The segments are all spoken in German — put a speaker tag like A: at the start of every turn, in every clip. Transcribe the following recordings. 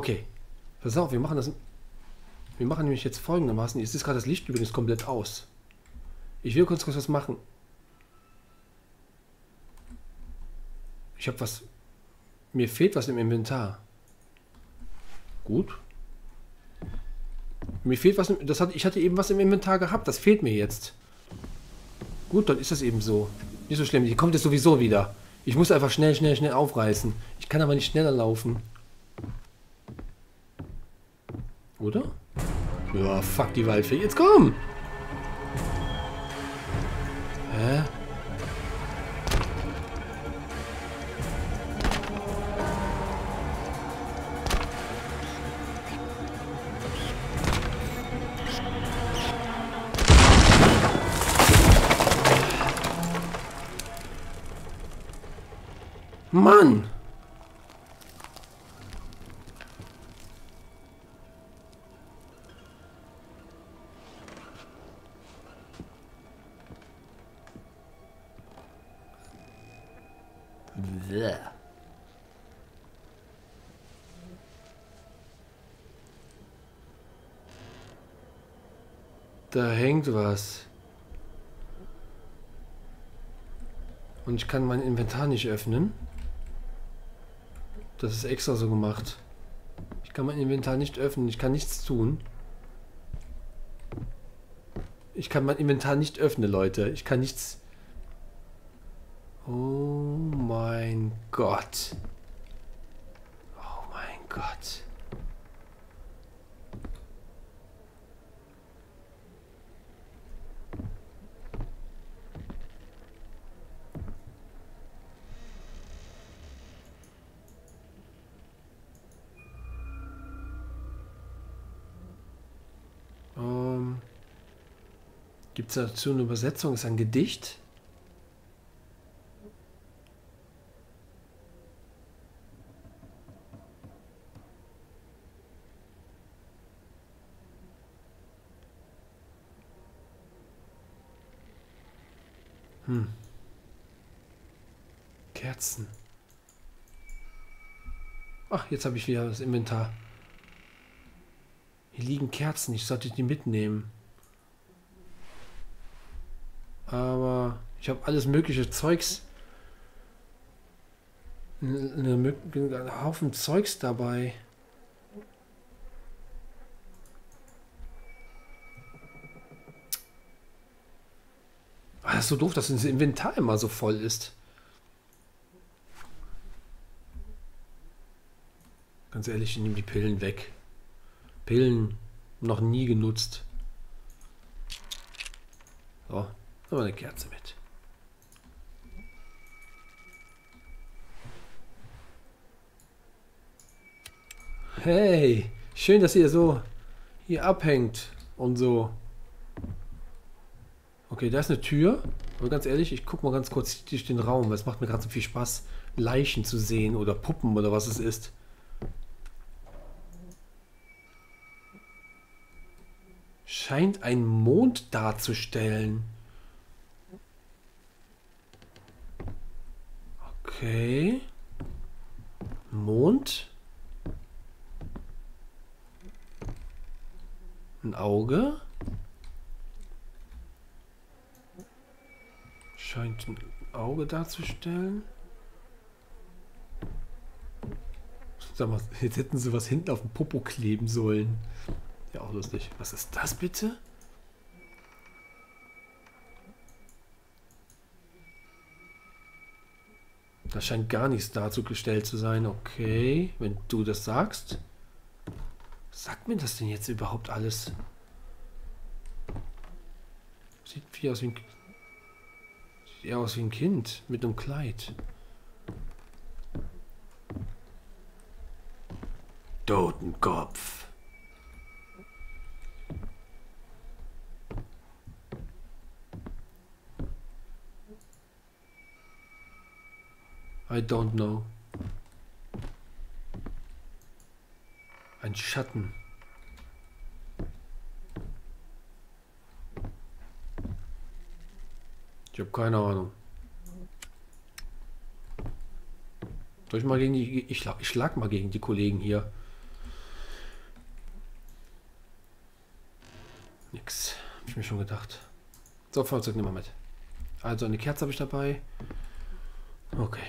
A: Okay. Pass auf, wir machen das. Wir machen nämlich jetzt folgendermaßen. Jetzt ist gerade das Licht übrigens komplett aus. Ich will kurz was machen. Ich habe was. Mir fehlt was im Inventar. Gut. Mir fehlt was. Ich hatte eben was im Inventar gehabt. Das fehlt mir jetzt. Gut, dann ist das eben so. Nicht so schlimm. Die kommt jetzt sowieso wieder. Ich muss einfach schnell aufreißen. Ich kann aber nicht schneller laufen. Oder? Ja, fuck die Waldfee. Jetzt komm! Hä? Mann! Bäh. Da hängt was. Und ich kann mein Inventar nicht öffnen. Das ist extra so gemacht. Ich kann mein Inventar nicht öffnen. Ich kann nichts tun. Ich kann mein Inventar nicht öffnen, Leute. Ich kann nichts... Oh mein Gott. Oh mein Gott. Gibt es dazu eine Übersetzung? Ist ein Gedicht? Kerzen. Ach, jetzt habe ich wieder das Inventar. Hier liegen Kerzen, ich sollte die mitnehmen. Aber ich habe alles mögliche Zeugs. Ein Haufen Zeugs dabei. Ah, das ist so doof, dass das Inventar immer so voll ist. Ganz ehrlich, ich nehme die Pillen weg. Pillen noch nie genutzt. So, nehmen wir eine Kerze mit. Hey, schön, dass ihr so hier abhängt und so. Okay, da ist eine Tür. Aber ganz ehrlich, ich gucke mal ganz kurz durch den Raum, weil es macht mir gerade so viel Spaß, Leichen zu sehen oder Puppen oder was es ist. Scheint ein Mond darzustellen. Okay. Mond. Ein Auge. Scheint ein Auge darzustellen. Sag mal, jetzt hätten sie was hinten auf dem Popo kleben sollen. Ja, auch lustig. Was ist das bitte? Da scheint gar nichts dazu gestellt zu sein. Okay, wenn du das sagst. Was sagt mir das denn jetzt überhaupt alles? Sieht wie aus wie ein... Sieht eher aus wie ein Kind mit einem Kleid. Totenkopf. I don't know. Ein Schatten. Ich habe keine Ahnung. Soll ich mal gegen die... Ich schlag mal gegen die Kollegen hier. Nix. Hab ich mir schon gedacht. So, Feuerzeug nehmen wir mit. Also eine Kerze habe ich dabei. Okay.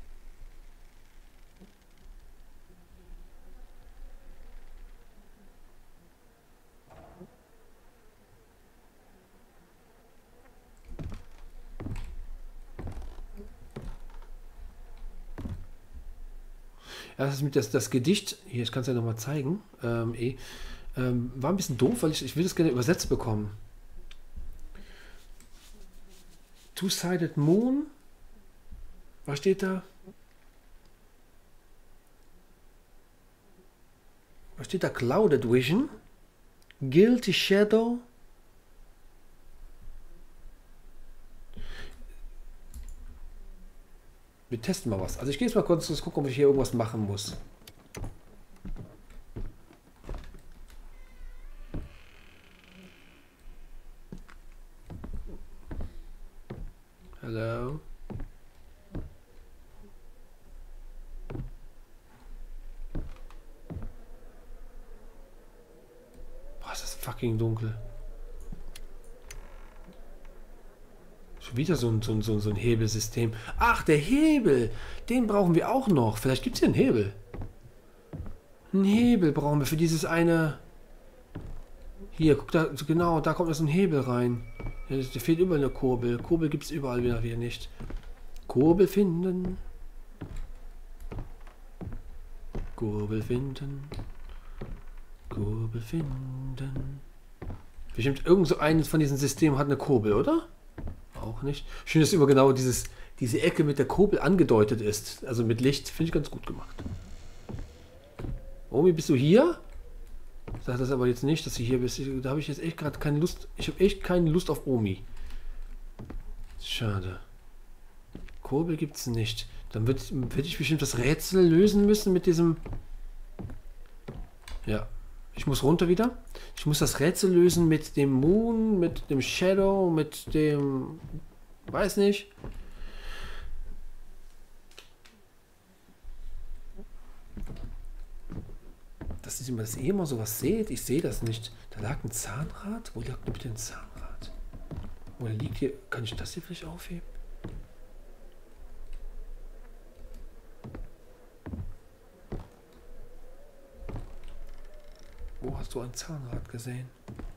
A: Ja, das ist mit das Gedicht, hier, ich kann es ja nochmal zeigen, war ein bisschen doof, weil ich will das gerne übersetzt bekommen. Two-Sided Moon, was steht da? Was steht da? Clouded Vision, Guilty Shadow. Wir testen mal was. Also ich gehe jetzt mal kurz gucken, ob ich hier irgendwas machen muss. Hello. Boah, ist das fucking dunkel. Schon wieder so ein Hebelsystem. Ach, der Hebel. Den brauchen wir auch noch. Vielleicht gibt es hier einen Hebel. Einen Hebel brauchen wir für dieses eine... Hier, guck da, genau, da kommt jetzt ein Hebel rein. Ja, da fehlt überall eine Kurbel. Kurbel gibt es überall wieder nicht. Kurbel finden. Kurbel finden. Kurbel finden. Bestimmt irgend so eines von diesen Systemen hat eine Kurbel, oder? Auch nicht. Schön, dass immer genau diese Ecke mit der Kurbel angedeutet ist. Also mit Licht. Finde ich ganz gut gemacht. Omi, bist du hier? Sag das aber jetzt nicht, dass du hier bist. Da habe ich jetzt echt gerade keine Lust. Ich habe echt keine Lust auf Omi. Schade. Kurbel gibt es nicht. Dann werd ich bestimmt das Rätsel lösen müssen mit diesem... Ja. Ich muss runter wieder. Ich muss das Rätsel lösen mit dem Moon, mit dem Shadow, mit dem... Weiß nicht. Das ist immer, dass ihr immer sowas seht. Ich sehe das nicht. Da lag ein Zahnrad. Wo lag denn bitte ein Zahnrad? Oder liegt hier... Kann ich das hier vielleicht aufheben? Wo hast du ein Zahnrad gesehen?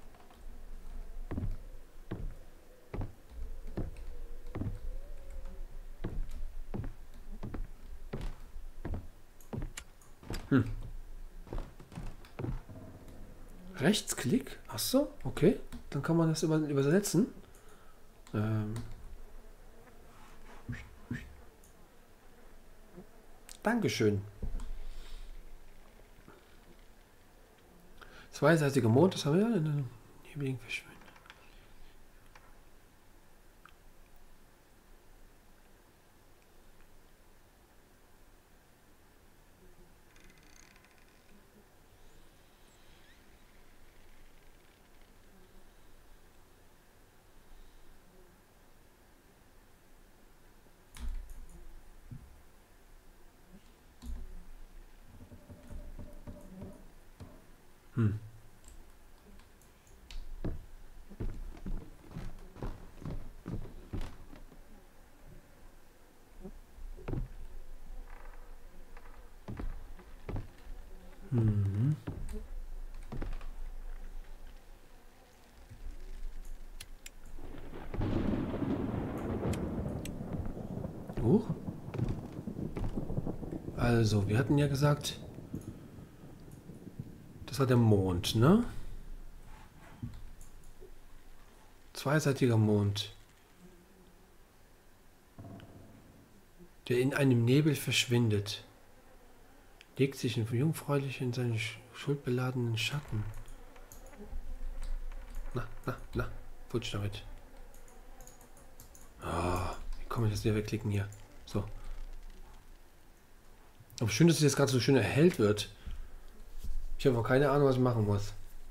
A: Rechtsklick? Ach so, okay. Dann kann man das übersetzen. Dankeschön. Zweiseitiger Mond, das haben wir ja in den Nebeligen verschwunden. Also, wir hatten ja gesagt, das war der Mond, ne? Zweiseitiger Mond, der in einem Nebel verschwindet, legt sich jungfräulich in seinen schuldbeladenen Schatten. Na, futsch damit. Ah, wie komme ich das wieder wegklicken hier? So. Aber schön, dass es jetzt gerade so schön erhellt wird. Ich habe auch keine Ahnung, was ich machen muss.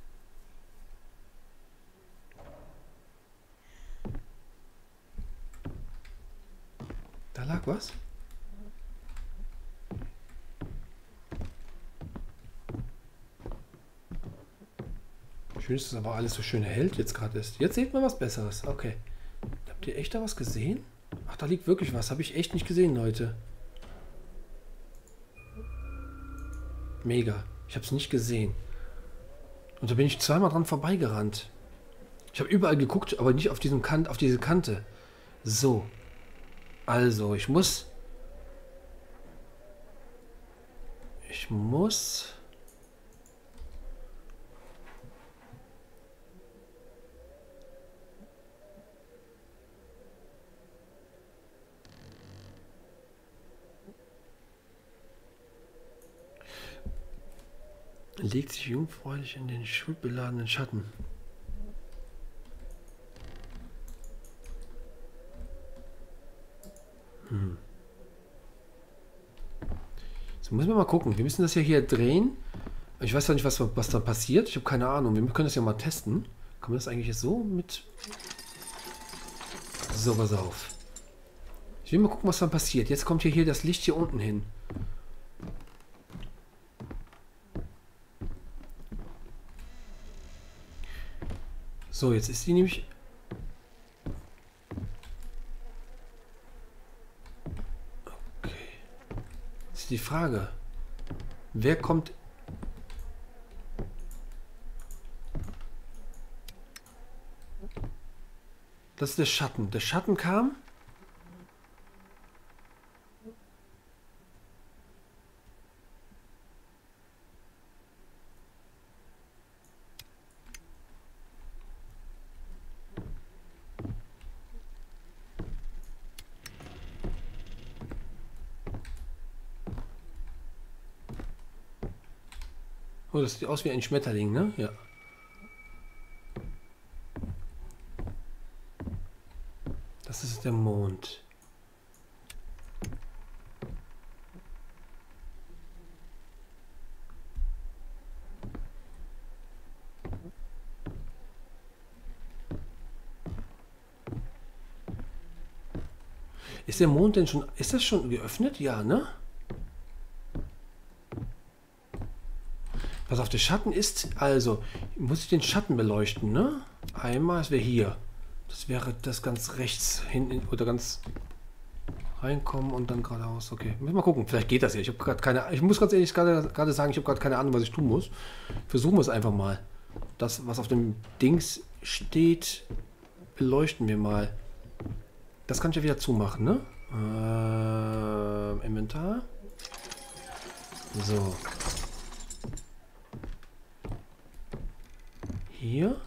A: Da lag was? Schön, dass das aber alles so schön erhellt jetzt gerade ist. Jetzt seht man was Besseres. Okay. Habt ihr echt da was gesehen? Ach, da liegt wirklich was. Habe ich echt nicht gesehen, Leute. Mega. Ich habe es nicht gesehen. Und da bin ich zweimal dran vorbeigerannt. Ich habe überall geguckt, aber nicht auf diesem auf diese Kante. So. Also, ich muss... Legt sich jungfräulich in den schuldbeladenen Schatten. Jetzt müssen wir mal gucken. Wir müssen das ja hier drehen. Ich weiß ja nicht, was da passiert. Ich habe keine Ahnung. Wir können das ja mal testen. Kann man das eigentlich jetzt so mit... So, pass auf. Ich will mal gucken, was dann passiert. Jetzt kommt hier das Licht hier unten hin. So, jetzt ist die nämlich... Okay. Jetzt ist die Frage. Wer kommt... Das ist der Schatten. Der Schatten kam... Oh, das sieht aus wie ein Schmetterling, ne? Ja. Das ist der Mond. Ist der Mond denn schon... Ist das schon geöffnet? Ja, ne? Pass auf, der Schatten ist... Also, muss ich den Schatten beleuchten, ne? Einmal, das wäre hier. Das wäre das ganz rechts hinten oder ganz reinkommen und dann geradeaus. Okay, müssen wir mal gucken. Vielleicht geht das ja. Ich habe gerade keine... Ich muss ganz ehrlich gerade sagen, ich habe gerade keine Ahnung, was ich tun muss. Versuchen wir es einfach mal. Das, was auf dem Dings steht, beleuchten wir mal. Das kann ich ja wieder zumachen, ne? Inventar. So. Hier.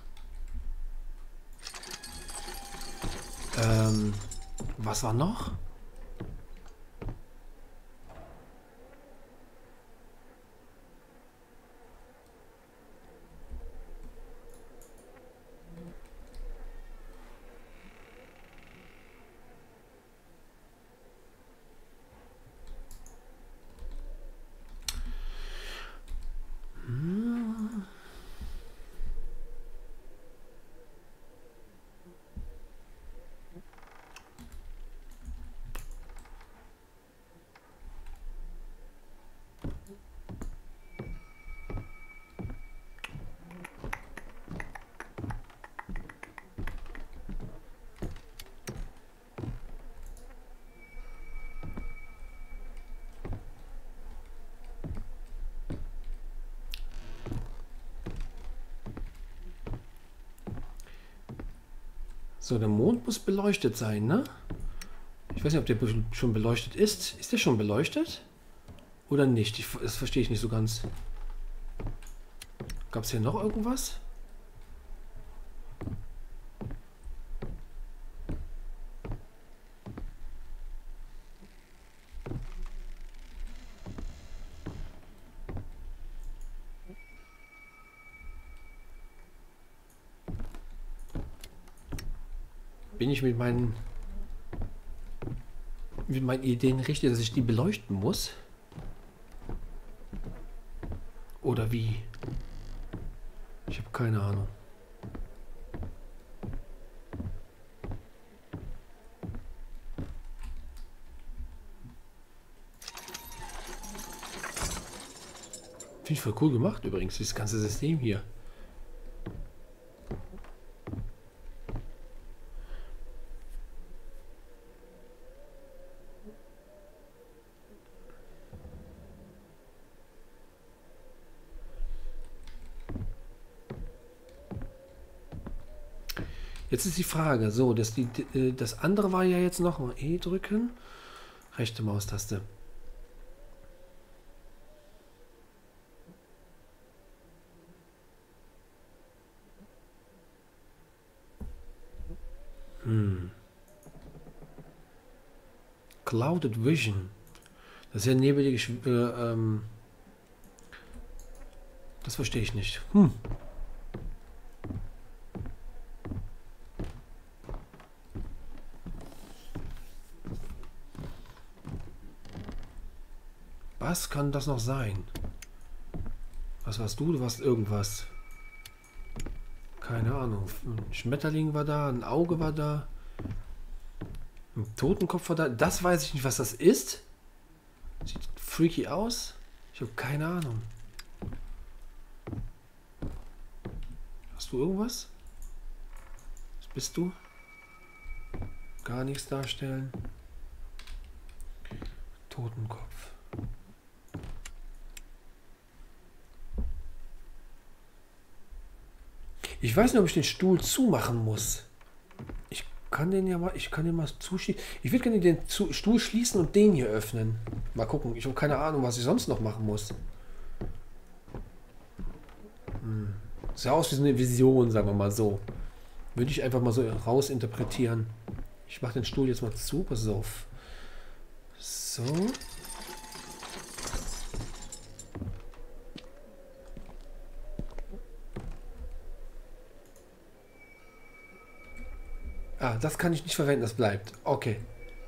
A: Was war noch? So, der Mond muss beleuchtet sein, ne? Ich weiß nicht, ob der schon beleuchtet ist. Ist der schon beleuchtet? Oder nicht? Das verstehe ich nicht so ganz. Gab es hier noch irgendwas? Bin ich mit meinen Ideen richtig, dass ich die beleuchten muss? Oder wie? Ich habe keine Ahnung. Finde ich voll cool gemacht übrigens, dieses ganze System hier. Jetzt ist die Frage, so, das andere war ja jetzt noch mal E drücken. Rechte Maustaste. Clouded Vision. Das ist ja nebelige das verstehe ich nicht. Was kann das noch sein? Was warst du? Du warst irgendwas. Keine Ahnung. Ein Schmetterling war da, ein Auge war da. Ein Totenkopf war da. Das weiß ich nicht, was das ist. Sieht freaky aus. Ich habe keine Ahnung. Hast du irgendwas? Was bist du? Gar nichts darstellen. Totenkopf. Ich weiß nicht, ob ich den Stuhl zumachen muss. Ich kann den mal zuschließen. Ich würde gerne den Stuhl schließen und den hier öffnen. Mal gucken. Ich habe keine Ahnung, was ich sonst noch machen muss. Sieht aus wie so eine Vision, sagen wir mal so. Würde ich einfach mal so rausinterpretieren. Ich mache den Stuhl jetzt mal zu. Pass auf. So. Ah, das kann ich nicht verwenden, das bleibt. Okay.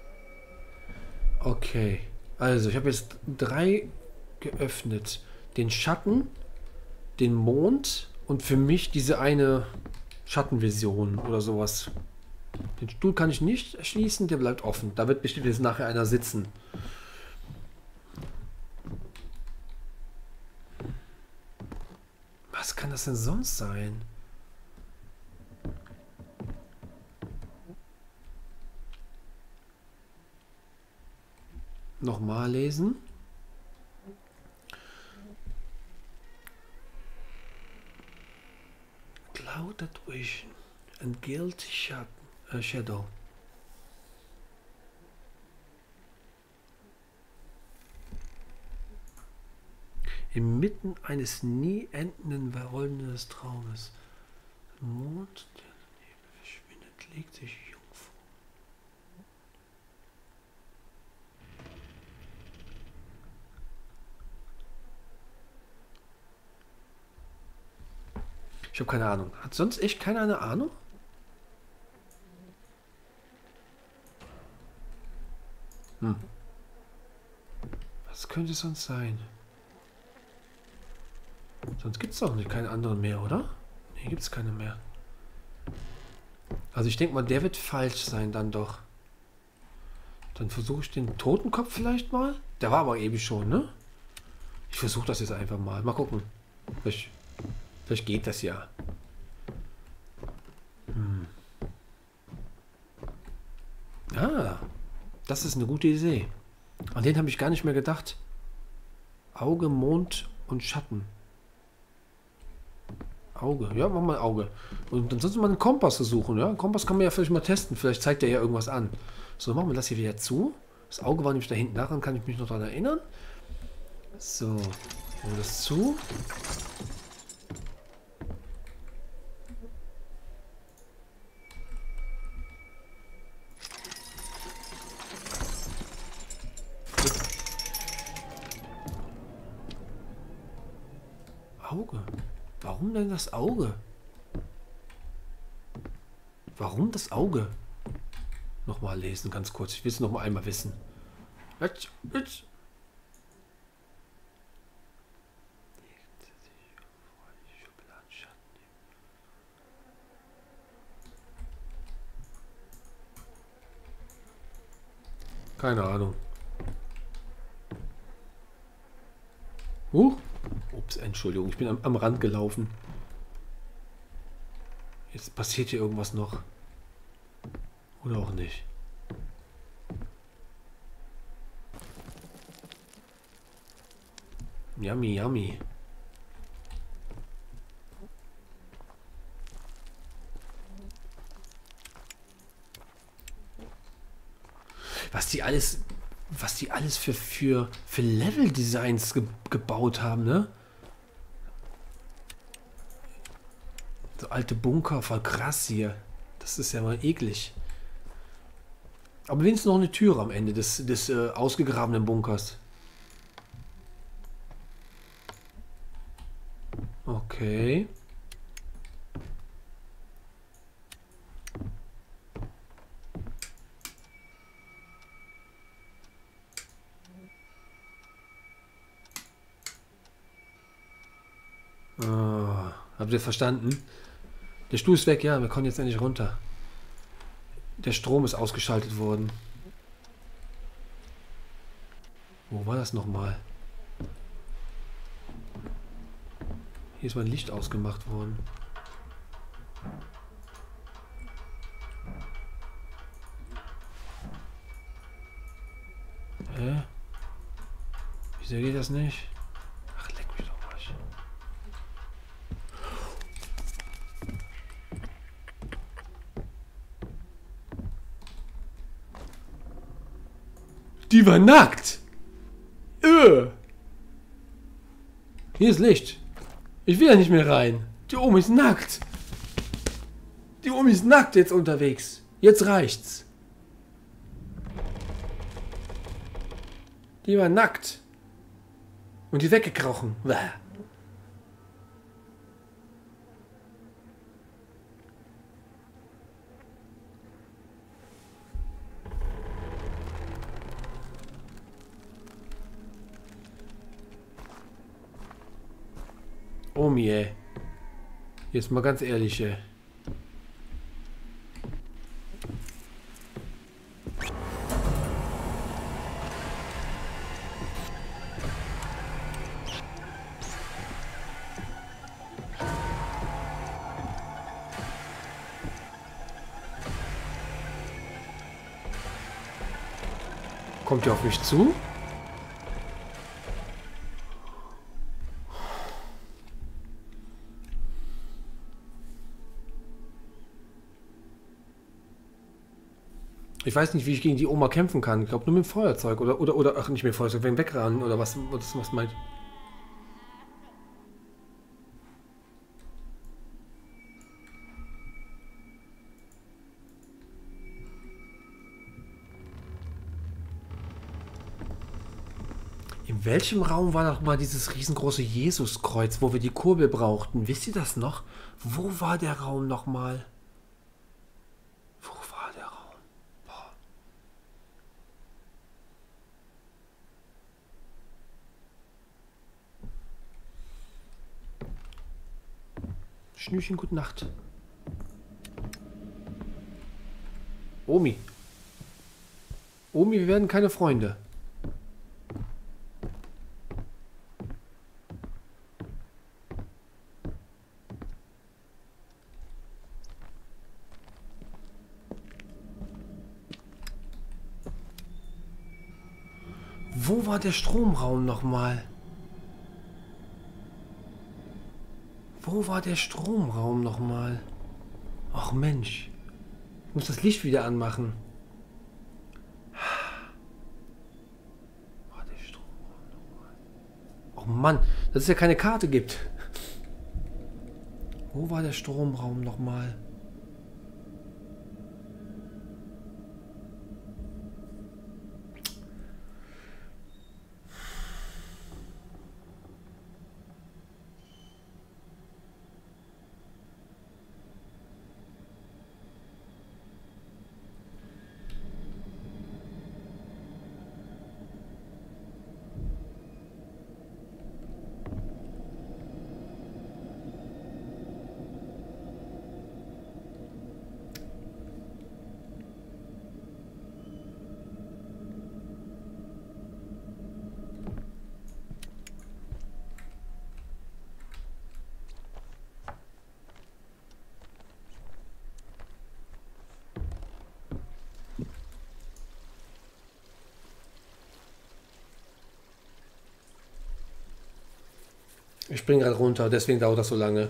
A: Okay. Also, ich habe jetzt 3 geöffnet. Den Schatten, den Mond und für mich diese eine Schattenvision oder sowas. Den Stuhl kann ich nicht erschließen, der bleibt offen. Da wird bestimmt jetzt nachher einer sitzen. Was kann das denn sonst sein? Nochmal lesen. Clouded Vision and Guilty Shadow. Inmitten eines nie endenden rollenden Traumes. Der Mond, der Nebel verschwindet, legt sich Jungfrau. Ich habe keine Ahnung. Hat sonst echt keiner eine Ahnung? Was könnte es sonst sein? Sonst gibt es doch nicht keine anderen mehr, oder? Nee, gibt es keine mehr. Also ich denke mal, der wird falsch sein dann doch. Dann versuche ich den Totenkopf vielleicht mal. Der war aber ewig schon, ne? Ich versuche das jetzt einfach mal. Mal gucken. Vielleicht geht das ja. Ah, das ist eine gute Idee. An den habe ich gar nicht mehr gedacht. Auge, Mond und Schatten. Auge, ja, mach mal Auge. Und ansonsten mal einen Kompass versuchen, ja. Einen Kompass kann man ja vielleicht mal testen. Vielleicht zeigt der ja irgendwas an. So, machen wir das hier wieder zu. Das Auge war nämlich da hinten. Daran kann ich mich noch daran erinnern. So, machen wir das zu. Auge. Warum denn das Auge? Warum das Auge? Nochmal lesen, ganz kurz. Ich will es nochmal einmal wissen. Jetzt. Keine Ahnung. Ups, Entschuldigung, ich bin am Rand gelaufen. Jetzt passiert hier irgendwas noch. Oder auch nicht. Yummy, yummy. Was die alles für Level-Designs gebaut haben, ne? So alte Bunker, voll krass hier. Das ist ja mal eklig. Aber wenigstens noch eine Tür am Ende des ausgegrabenen Bunkers. Okay. Oh, habt ihr verstanden? Der Stuhl ist weg, ja, wir kommen jetzt endlich runter. Der Strom ist ausgeschaltet worden. Wo war das nochmal? Hier ist mein Licht ausgemacht worden. Hä? Wieso geht das nicht? Ach, leck mich doch mal. Die war nackt! Hier ist Licht. Ich will ja nicht mehr rein. Die Omi ist nackt. Die Omi ist nackt jetzt unterwegs. Jetzt reicht's. Die war nackt. Und die weggekrochen. Bäh. Omi, ey. Jetzt mal ganz ehrlich, ey. Kommt ihr auf mich zu? Ich weiß nicht, wie ich gegen die Oma kämpfen kann. Ich glaube nur mit dem Feuerzeug oder ach, nicht mit dem Feuerzeug, wenn wegrennen oder was meint. In welchem Raum war noch mal dieses riesengroße Jesuskreuz, wo wir die Kurbel brauchten? Wisst ihr das noch? Wo war der Raum noch mal? Wo war der Raum? Boah. Schnürchen, gute Nacht. Omi. Omi, wir werden keine Freunde. Wo war der Stromraum nochmal? Wo war der Stromraum nochmal? Ach Mensch. Ich muss das Licht wieder anmachen. Wo war der Stromraum nochmal? Oh Mann, dass es ja keine Karte gibt. Wo war der Stromraum nochmal? Ich spring gerade runter, deswegen dauert das so lange.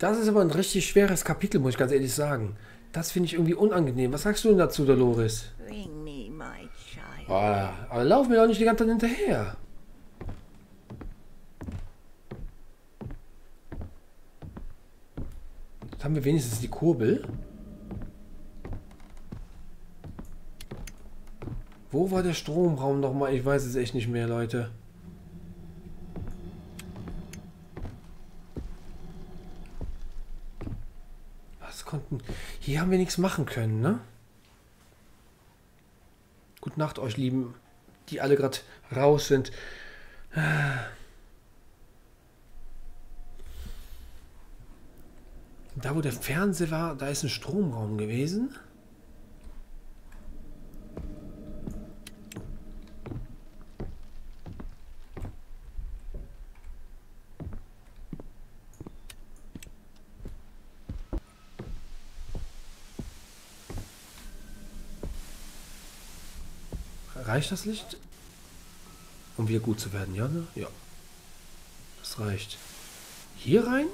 A: Das ist aber ein richtig schweres Kapitel, muss ich ganz ehrlich sagen. Das finde ich irgendwie unangenehm. Was sagst du denn dazu, Dolores?
B: Bring me my child.
A: Aber lauf mir doch nicht die ganze Zeit hinterher. Jetzt haben wir wenigstens die Kurbel. Wo war der Stromraum nochmal? Ich weiß es echt nicht mehr, Leute. Was konnten... Hier haben wir nichts machen können, ne? Gute Nacht euch, Lieben, die alle gerade raus sind. Da, wo der Fernseher war, da ist ein Stromraum gewesen. Reicht das Licht? Um wieder gut zu werden, ja, ne? Ja. Das reicht. Hier rein?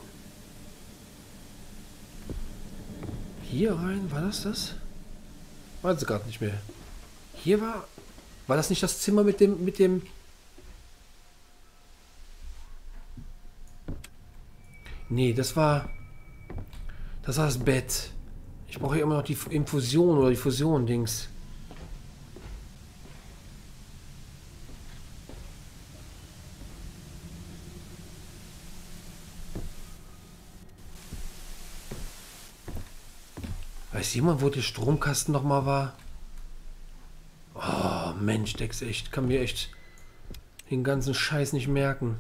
A: Hier rein? War das das? Weiß es gerade nicht mehr. Hier war... War das nicht das Zimmer mit dem... Nee, das war... Das war das Bett. Ich brauche hier immer noch die Infusion oder die Fusion-Dings. Weiß jemand, wo der Stromkasten nochmal war? Oh, Mensch, Dex, echt. Kann mir echt den ganzen Scheiß nicht merken.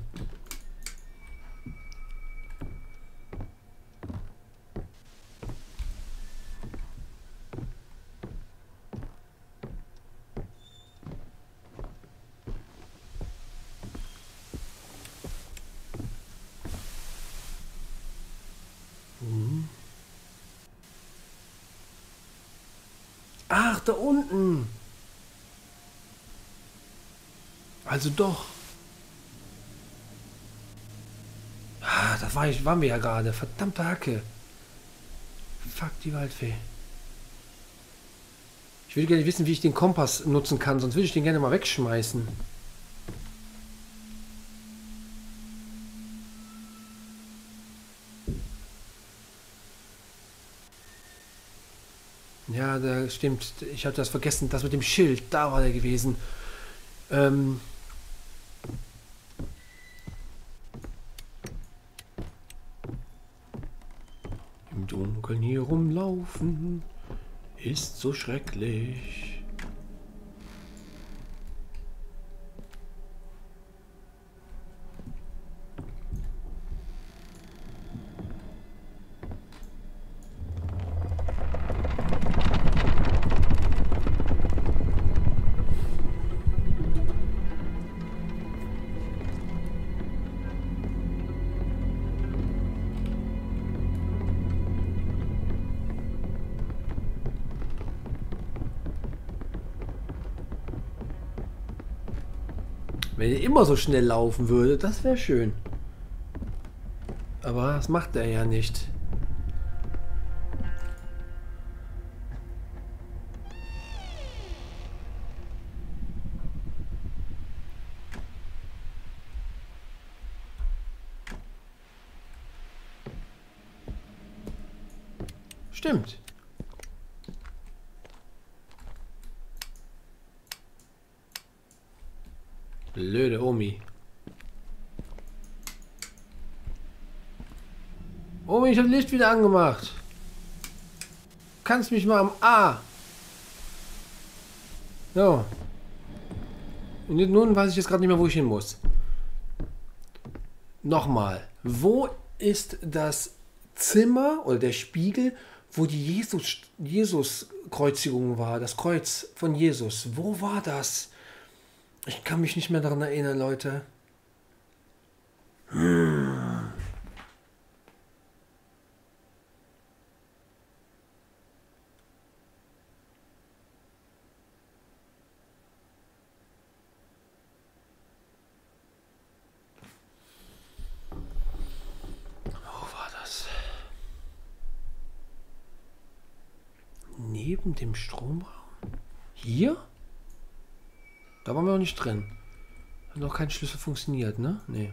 A: Ach, da unten. Also doch. Ah, da waren wir ja gerade. Verdammte Hacke. Fuck die Waldfee. Ich würde gerne wissen, wie ich den Kompass nutzen kann, sonst würde ich den gerne mal wegschmeißen. Ja, da stimmt. Ich hatte das vergessen. Das mit dem Schild, da war der gewesen. Im Dunkeln hier rumlaufen ist so schrecklich. Wenn er immer so schnell laufen würde, das wäre schön. Aber das macht er ja nicht. Stimmt. Blöde Omi. Omi, ich habe Licht wieder angemacht. Kannst mich mal am A. So. Und nun weiß ich jetzt gerade nicht mehr, wo ich hin muss. Nochmal. Wo ist das Zimmer oder der Spiegel, wo die Jesus-Kreuzigung war? Das Kreuz von Jesus. Wo war das? Ich kann mich nicht mehr daran erinnern, Leute. Wo war das? Neben dem Stromraum? Hier? Da waren wir noch nicht drin. Hat noch kein Schlüssel funktioniert, ne? Nee.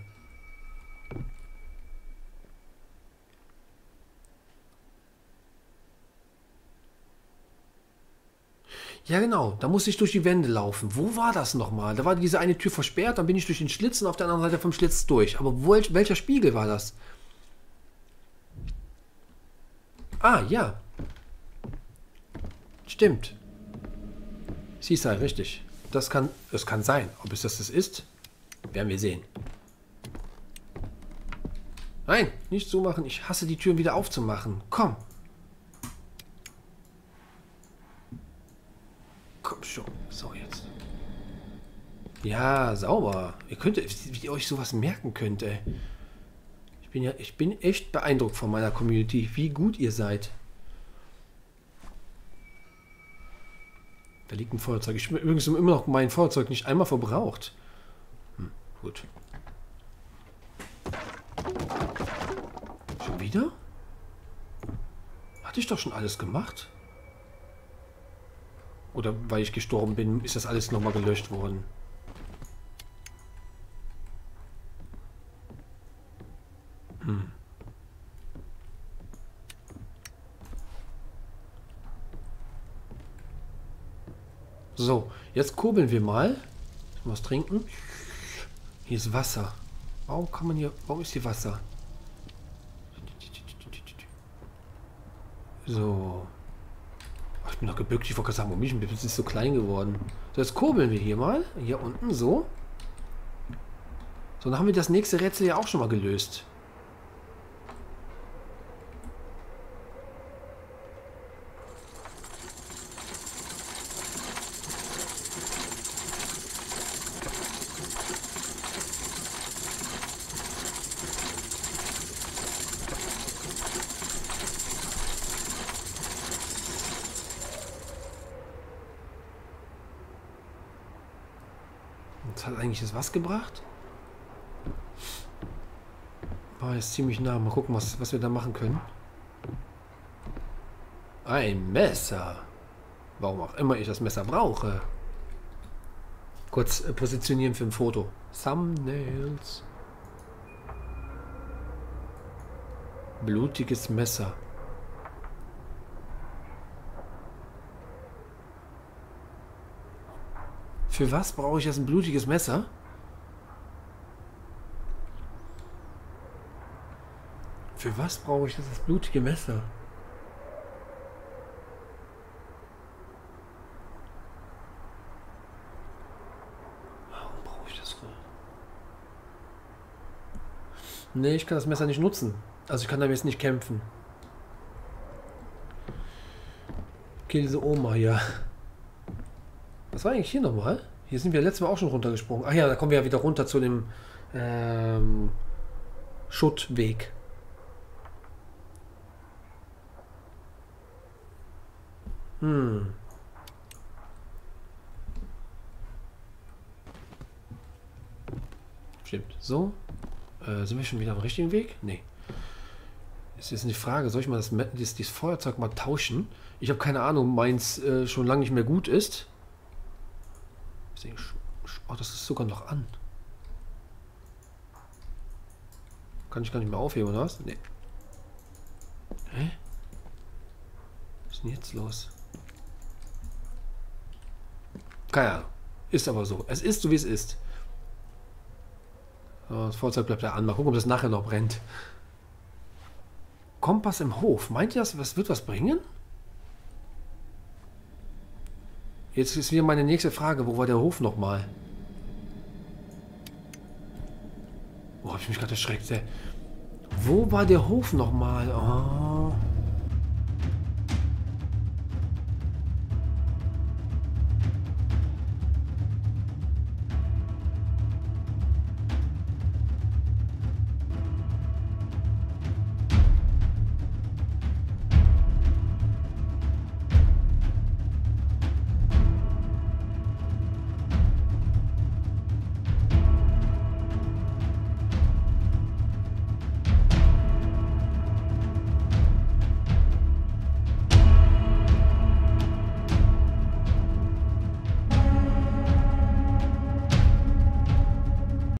A: Ja, genau. Da musste ich durch die Wände laufen. Wo war das nochmal? Da war diese eine Tür versperrt, dann bin ich durch den Schlitz und auf der anderen Seite vom Schlitz durch. Aber welcher Spiegel war das? Ah, ja. Stimmt. Seaside, richtig. Das kann sein. Ob es das ist, werden wir sehen. Nein, nicht zumachen. Ich hasse die Türen wieder aufzumachen. Komm. Komm schon. So, jetzt. Ja, sauber. Ihr könnt, wie ihr euch sowas merken könnt, ey. Ich bin echt beeindruckt von meiner Community, wie gut ihr seid. Da liegt ein Feuerzeug. Ich habe übrigens immer noch mein Feuerzeug nicht einmal verbraucht. Gut. Schon wieder? Hatte ich doch schon alles gemacht? Oder weil ich gestorben bin, ist das alles nochmal gelöscht worden? So, jetzt kurbeln wir mal. Was trinken? Hier ist Wasser. Warum ist hier Wasser? So. Ach, ich bin noch gebückt. Ich wollte gerade sagen, warum bin ich so klein geworden? So, jetzt kurbeln wir hier mal. Hier unten, so. So, dann haben wir das nächste Rätsel ja auch schon mal gelöst. Das hat eigentlich das was gebracht? War jetzt ziemlich nah. Mal gucken, was wir da machen können. Ein Messer. Warum auch immer ich das Messer brauche. Kurz positionieren für ein Foto. Thumbnails. Blutiges Messer. Für was brauche ich jetzt ein blutiges Messer? Für was brauche ich jetzt das blutige Messer? Warum brauche ich das wohl? Nee, ich kann das Messer nicht nutzen. Also ich kann damit jetzt nicht kämpfen. Okay, diese Oma hier. Was war eigentlich hier nochmal? Hier sind wir letztes Mal auch schon runtergesprungen. Ach ja, da kommen wir ja wieder runter zu dem Schuttweg. Stimmt. So. Sind wir schon wieder am richtigen Weg? Nee. Es ist eine Frage, soll ich mal dieses Feuerzeug mal tauschen? Ich habe keine Ahnung, meins schon lange nicht mehr gut ist. Oh, das ist sogar noch an. Kann ich gar nicht mehr aufheben, oder was? Nee. Hä? Was ist denn jetzt los? Keine Ahnung. Ist aber so. Es ist so, wie es ist. So, das Feuerzeug bleibt ja an. Mal gucken, ob das nachher noch brennt. Kompass im Hof. Meint ihr, das wird was bringen? Jetzt ist wieder meine nächste Frage. Wo war der Hof nochmal? Oh, habe ich mich gerade erschreckt. Wo war der Hof nochmal? Oh.